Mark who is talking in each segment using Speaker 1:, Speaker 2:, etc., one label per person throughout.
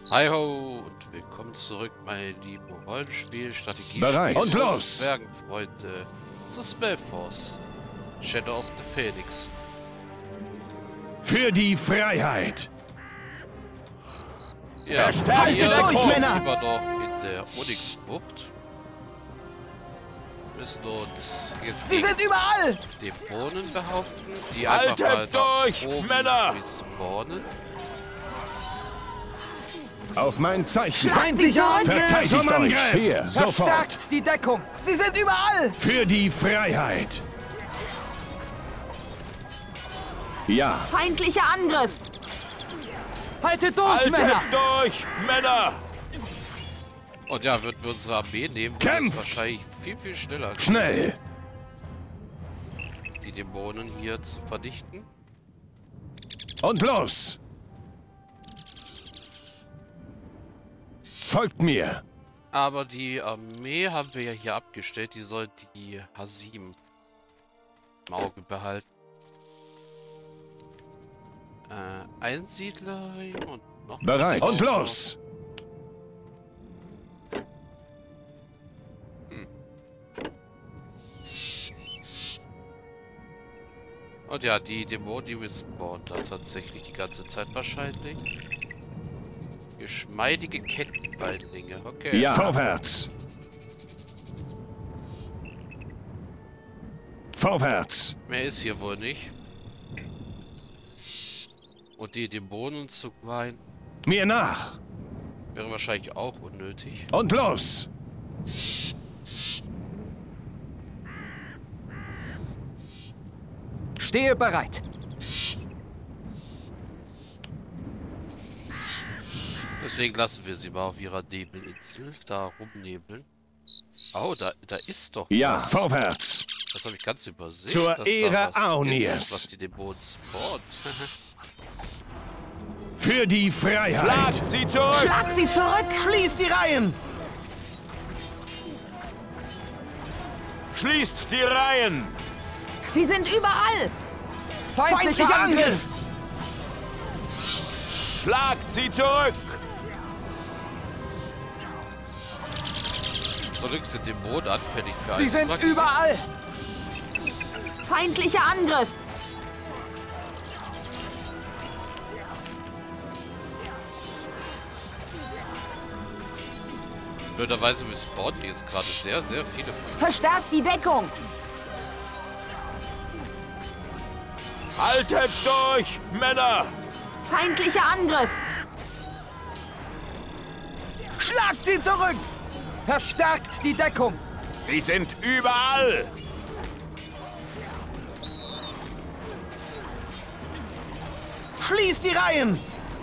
Speaker 1: Hi ho und willkommen zurück, meine lieben Rollenspiel-Strategie
Speaker 2: Bereit und los!
Speaker 1: Zwergenfreunde zu Spellforce Shadow of the Phoenix.
Speaker 2: Für die Freiheit!
Speaker 1: Ja,
Speaker 2: Haltet
Speaker 1: wir
Speaker 2: euch,
Speaker 1: sind
Speaker 2: Männer!
Speaker 1: immer noch in der Onyx-Bucht. Müssen uns jetzt
Speaker 3: Sie sind überall!
Speaker 1: Dämonen behaupten, die einfach mal
Speaker 4: Haltet durch,
Speaker 1: da oben
Speaker 4: Männer!
Speaker 1: respawnen.
Speaker 2: Auf mein Zeichen!
Speaker 3: Feindlich zurück!
Speaker 2: Verteidigt
Speaker 3: Zum
Speaker 2: euch!
Speaker 3: Angriff!
Speaker 2: Hier, sofort!
Speaker 3: Verstärkt die Deckung! Sie sind überall!
Speaker 2: Für die Freiheit! Ja,
Speaker 5: Feindlicher Angriff!
Speaker 3: Haltet durch,
Speaker 4: Haltet
Speaker 3: Männer!
Speaker 4: durch, Männer!
Speaker 1: Und ja, würden wir unsere Armee nehmen, würde es
Speaker 2: Kämpft!
Speaker 1: wahrscheinlich viel schneller gehen,
Speaker 2: schnell!
Speaker 1: die Dämonen hier zu vernichten.
Speaker 2: Und los! Folgt mir!
Speaker 1: Aber die Armee haben wir ja hier abgestellt. Die soll die H7 im Auge behalten. Einsiedler und noch
Speaker 2: Bereit und
Speaker 1: Zauberer.
Speaker 2: los!
Speaker 1: Und ja, die Dämonen, die respawnen da tatsächlich die ganze Zeit wahrscheinlich. Geschmeidige Kettenbeinlinge. Okay.
Speaker 2: Ja, vorwärts! Vorwärts!
Speaker 1: Mehr ist hier wohl nicht. Und die Dämonen zu grinden
Speaker 2: Mir nach!
Speaker 1: wäre wahrscheinlich auch unnötig.
Speaker 2: Und los!
Speaker 3: Stehe bereit!
Speaker 1: Deswegen lassen wir sie mal auf ihrer Nebelinsel da rumnebeln. Oh, da ist doch
Speaker 2: Ja,
Speaker 1: was.
Speaker 2: vorwärts!
Speaker 1: Das habe ich ganz übersehen.
Speaker 2: Zur
Speaker 1: dass da
Speaker 2: Ehre
Speaker 1: was
Speaker 2: Aunirs.
Speaker 1: ist, was die Dämonen spawnt.
Speaker 2: Für die Freiheit!
Speaker 4: Schlagt sie zurück!
Speaker 5: Schlag sie zurück!
Speaker 3: Schließt die Reihen!
Speaker 4: Schließt die Reihen!
Speaker 5: Sie sind überall!
Speaker 3: Feindlicher Angriff!
Speaker 4: Schlagt sie zurück!
Speaker 1: Zurück sind Dämonen anfällig für
Speaker 3: Sie sind
Speaker 1: Eismagie.
Speaker 3: überall!
Speaker 5: Feindlicher Angriff!
Speaker 1: Blöderweise respawnen hier jetzt gerade sehr viele von.
Speaker 5: Verstärkt die Deckung!
Speaker 4: Haltet durch, Männer!
Speaker 5: Feindlicher Angriff!
Speaker 3: Schlagt sie zurück! Verstärkt die Deckung!
Speaker 4: Sie sind überall!
Speaker 3: Schließt die Reihen!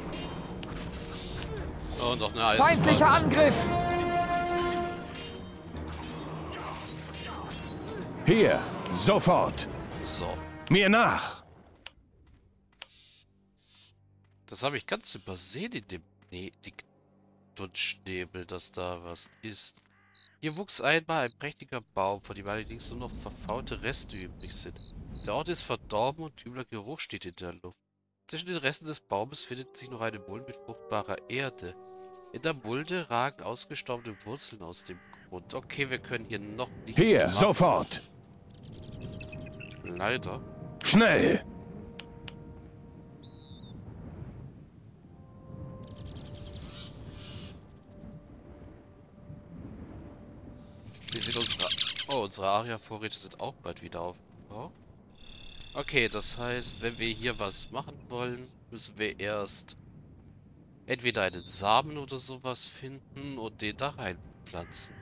Speaker 1: Oh, noch eine
Speaker 3: Feindlicher
Speaker 1: Eiswand.
Speaker 3: Angriff!
Speaker 2: Hier, sofort!
Speaker 1: So.
Speaker 2: Mir nach!
Speaker 1: Das habe ich ganz übersehen in dem Dunstnebel, dass da was ist. Hier wuchs einmal ein prächtiger Baum, von dem allerdings nur noch verfaulte Reste übrig sind. Der Ort ist verdorben und übler Geruch steht in der Luft. Zwischen den Resten des Baumes findet sich noch eine Mulde mit fruchtbarer Erde. In der Mulde ragen ausgestorbene Wurzeln aus dem Grund. Okay, wir können hier noch nichts
Speaker 2: Hier,
Speaker 1: machen.
Speaker 2: sofort!
Speaker 1: Leider.
Speaker 2: Schnell!
Speaker 1: Wie sieht unsere... Oh, unsere Aria-Vorräte sind auch bald wieder aufgebaut. Okay, das heißt, wenn wir hier was machen wollen, müssen wir erst entweder einen Samen oder sowas finden und den da reinpflanzen.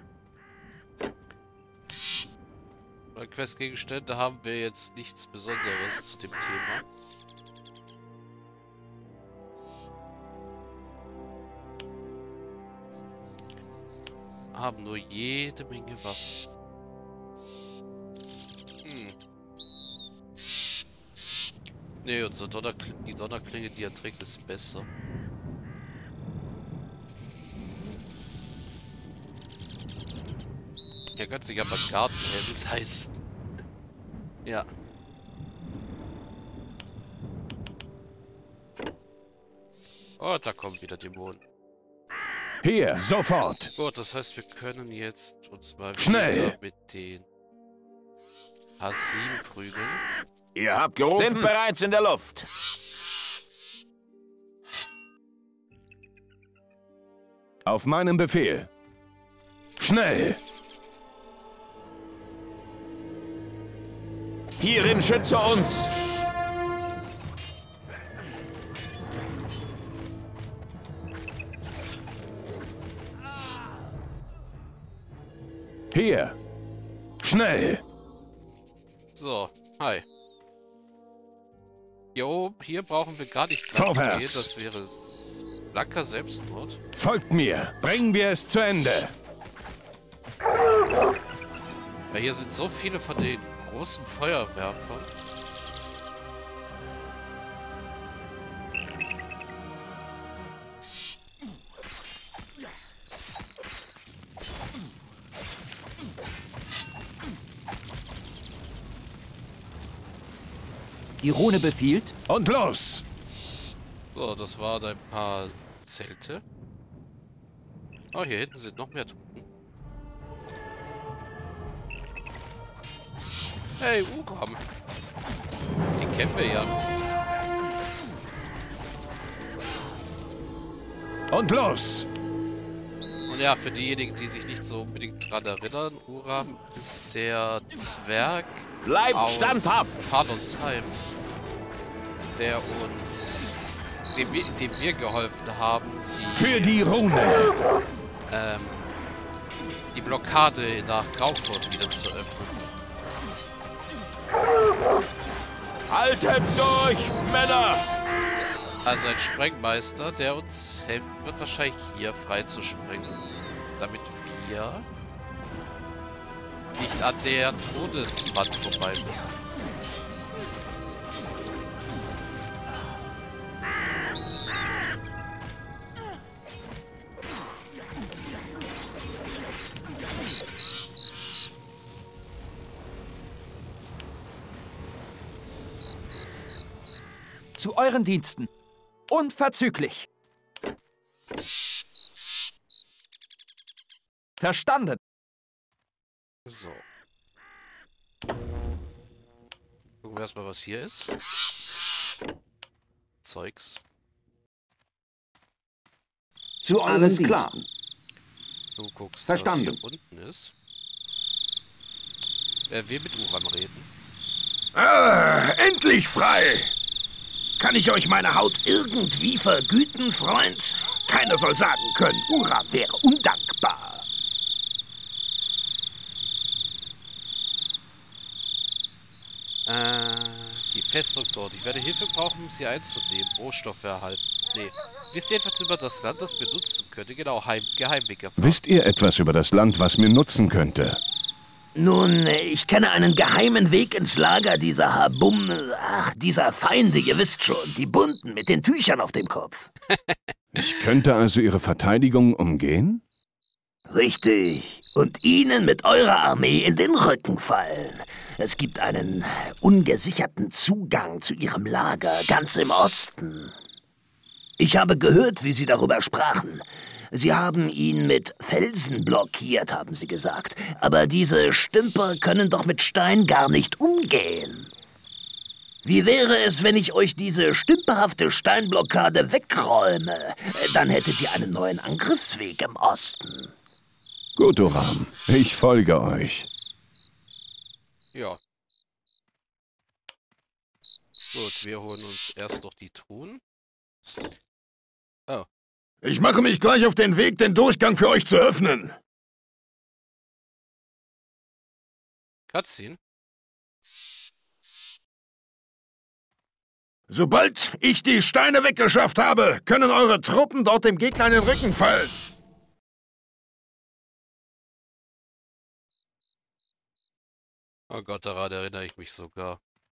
Speaker 1: Bei Questgegenstände haben wir jetzt nichts Besonderes zu dem Thema. Haben nur jede Menge Waffen. Nee, unsere die Donnerklinge, die er trägt, ist besser. Er könnte sich aber Gartenhelm leisten. Ja. Oh, da kommen wieder Dämonen.
Speaker 2: Hier, sofort.
Speaker 1: Gut, das heißt, wir können jetzt uns mal
Speaker 2: Schnell.
Speaker 1: wieder mit den H7 prügeln.
Speaker 4: Ihr habt gerufen.
Speaker 3: Sind bereits in der Luft.
Speaker 2: Auf meinem Befehl. Schnell.
Speaker 4: Hierin schütze uns.
Speaker 2: Hier. Schnell.
Speaker 1: So, hi. Hier oben, hier brauchen wir gar nicht dran
Speaker 2: Vorwärts.
Speaker 1: gehen, das wäre blanker Selbstmord.
Speaker 2: Folgt mir. Bringen wir es zu Ende.
Speaker 1: Weil hier sind so viele von den großen Feuerwerfern.
Speaker 3: Die Rune befiehlt.
Speaker 2: Und los.
Speaker 1: So, das waren ein paar Zelte. Oh, hier hinten sind noch mehr Truppen. Hey, Ugram. Den kennen wir ja.
Speaker 2: Und los.
Speaker 1: Und ja, für diejenigen, die sich nicht so unbedingt dran erinnern, Uram ist der Zwerg
Speaker 4: Bleibt
Speaker 1: aus
Speaker 4: standhaft.
Speaker 1: Fahndungsheim, der uns, dem wir geholfen haben,
Speaker 2: Für die Rune.
Speaker 1: die Blockade nach Graufurt wieder zu öffnen.
Speaker 4: Haltet durch, Männer.
Speaker 1: Also ein Sprengmeister, der uns helfen wird, wahrscheinlich hier frei zu sprengen, damit wir nicht an der Todeswand vorbei müssen.
Speaker 3: Zu euren Diensten. Unverzüglich. Verstanden.
Speaker 1: So. Gucken wir erstmal, was hier ist. Zeugs.
Speaker 6: Zu
Speaker 7: Alles
Speaker 6: allen
Speaker 7: klar.
Speaker 6: Diensten.
Speaker 1: Du guckst,
Speaker 6: Verstanden.
Speaker 1: was hier unten ist. Wer will mit Uram reden?
Speaker 8: Endlich frei! Kann ich euch meine Haut irgendwie vergüten, Freund? Keiner soll sagen können, Uram wäre undankbar.
Speaker 1: Die Festung dort. Ich werde Hilfe brauchen, um sie einzunehmen. Rohstoffe erhalten. Nee. Wisst ihr etwas über das Land, das mir nutzen könnte? Genau, Geheimweg erfahren.
Speaker 2: Wisst ihr etwas über das Land, was mir nutzen könnte?
Speaker 8: Nun, ich kenne einen geheimen Weg ins Lager dieser dieser Feinde, ihr wisst schon, die Bunten mit den Tüchern auf dem Kopf.
Speaker 2: Ich könnte also ihre Verteidigung umgehen?
Speaker 8: Richtig. Und ihnen mit eurer Armee in den Rücken fallen. Es gibt einen ungesicherten Zugang zu ihrem Lager ganz im Osten. Ich habe gehört, wie sie darüber sprachen. Sie haben ihn mit Felsen blockiert, haben sie gesagt. Aber diese Stümper können doch mit Stein gar nicht umgehen. Wie wäre es, wenn ich euch diese stümperhafte Steinblockade wegräume? Dann hättet ihr einen neuen Angriffsweg im Osten.
Speaker 2: Gut, Uram. Ich folge euch.
Speaker 1: Ja. Gut, wir holen uns erst noch die Truhen. Oh.
Speaker 8: Ich mache mich gleich auf den Weg, den Durchgang für euch zu öffnen.
Speaker 1: Cutscene.
Speaker 8: Sobald ich die Steine weggeschafft habe, können eure Truppen dort dem Gegner in den Rücken fallen.
Speaker 1: Oh Gott, daran erinnere ich mich sogar.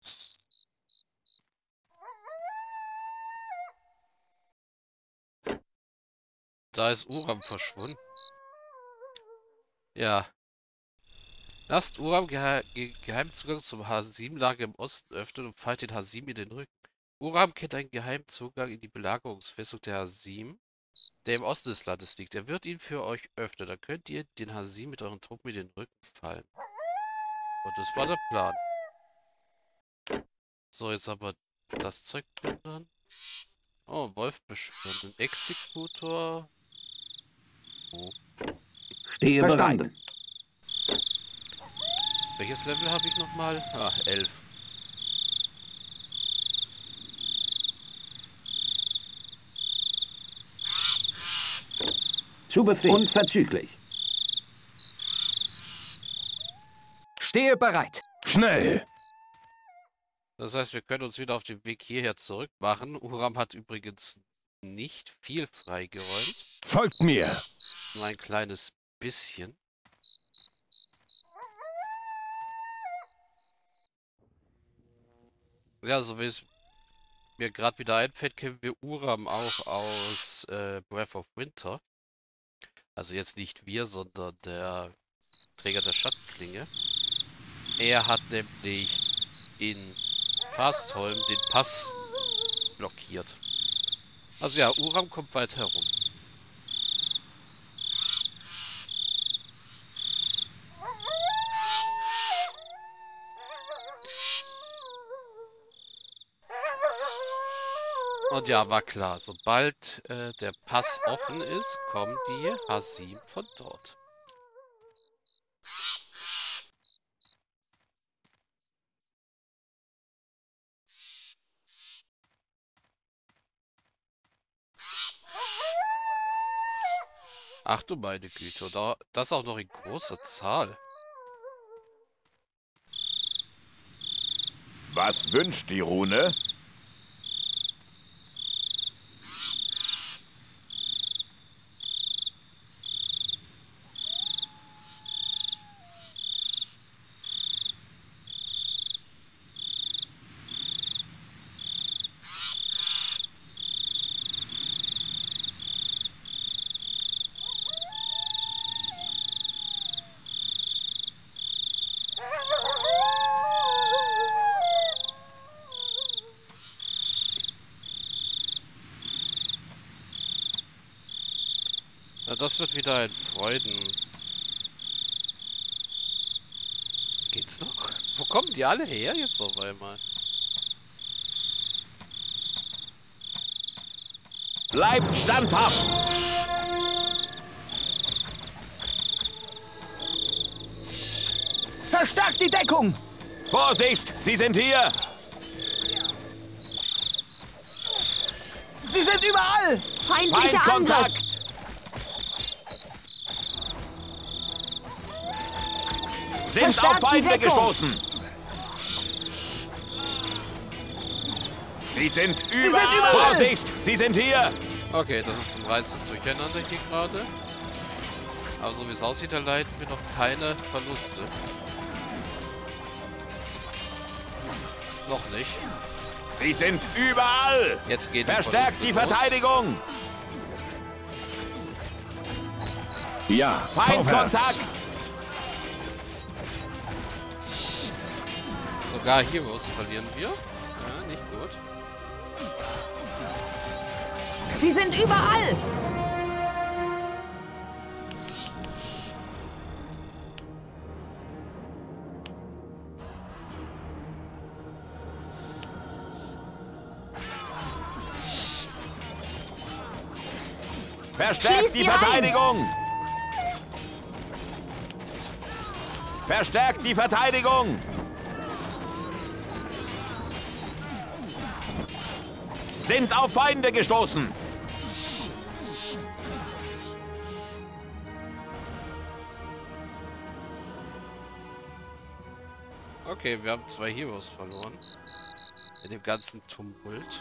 Speaker 1: Da ist Uram verschwunden. Ja. Lasst Uram Geheimzugang zum H7-Lager im Osten öffnen und fallt den H7 in den Rücken. Uram kennt einen geheimen Zugang in die Belagerungsfestung der H7. der im Osten des Landes liegt. Er wird ihn für euch öffnen. Dann könnt ihr den Hasim mit euren Truppen in den Rücken fallen. Und das war der Plan. So, jetzt aber das Zeug plündern. Oh, Wolf beschwören. Ein Exekutor. Oh.
Speaker 8: Stehe
Speaker 3: Verstanden.
Speaker 8: bereit.
Speaker 1: Welches Level habe ich nochmal? Ah, 11.
Speaker 3: Zu Befehl. Unverzüglich. Stehe bereit.
Speaker 2: Schnell!
Speaker 1: Das heißt, wir können uns wieder auf den Weg hierher zurück machen. Uram hat übrigens nicht viel freigeräumt.
Speaker 2: Folgt mir!
Speaker 1: Nur ein kleines bisschen. Ja, so wie es mir gerade wieder einfällt, kennen wir Uram auch aus Breath of Winter. Also jetzt nicht wir, sondern der Träger der Schattenklinge. Er hat nämlich in Fastholm den Pass blockiert. Also ja, Uram kommt weit herum. Und ja, war klar, sobald der Pass offen ist, kommen die Hasim von dort. Ach du meine Güte, das auch noch in großer Zahl.
Speaker 4: Was wünscht die Rune?
Speaker 1: Na, das wird wieder ein Freuden. Geht's noch? Wo kommen die alle her jetzt auf einmal?
Speaker 4: Bleibt standhaft!
Speaker 3: Verstärkt die Deckung.
Speaker 4: Vorsicht, sie sind hier!
Speaker 3: Sie sind überall.
Speaker 5: Feindlicher Angriff.
Speaker 4: Feindkontakt! Sind
Speaker 5: Verstärkt
Speaker 4: auf
Speaker 5: die
Speaker 4: Feinde
Speaker 5: Deckung.
Speaker 4: gestoßen! Sie sind überall!
Speaker 3: überall.
Speaker 4: Vorsicht, sie sind hier!
Speaker 1: Okay, das ist ein reines Durcheinander hier gerade. Aber so wie es aussieht, erleiden wir noch keine Verluste. Noch nicht.
Speaker 4: Sie sind überall!
Speaker 1: Jetzt geht die
Speaker 4: Verstärkt
Speaker 1: Verluste
Speaker 4: die
Speaker 1: los.
Speaker 4: Verteidigung!
Speaker 2: Ja,
Speaker 4: Feindkontakt!
Speaker 2: vorwärts!
Speaker 1: Sogar Heroes verlieren wir. Ja, nicht gut.
Speaker 5: Sie sind überall.
Speaker 4: Verstärkt
Speaker 5: Schließt
Speaker 4: die
Speaker 5: ihn ein.
Speaker 4: Verteidigung! Verstärkt die Verteidigung! Sind auf Feinde gestoßen!
Speaker 1: Okay, wir haben 2 Heroes verloren. In dem ganzen Tumult.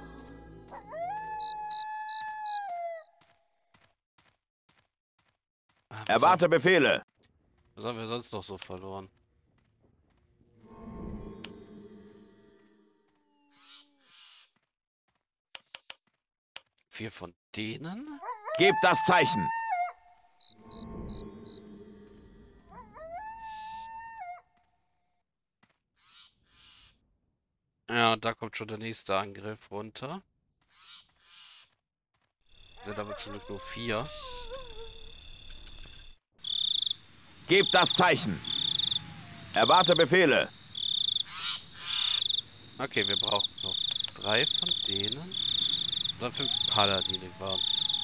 Speaker 4: Erwarte Befehle!
Speaker 1: Was haben wir sonst noch so verloren? Vier von denen?
Speaker 4: Gebt das Zeichen!
Speaker 1: Ja, und da kommt schon der nächste Angriff runter. Sind aber zum Glück nur 4.
Speaker 4: Gebt das Zeichen. Erwarte Befehle.
Speaker 1: Okay, wir brauchen noch 3 von denen. Dann 5 Paladine waren's.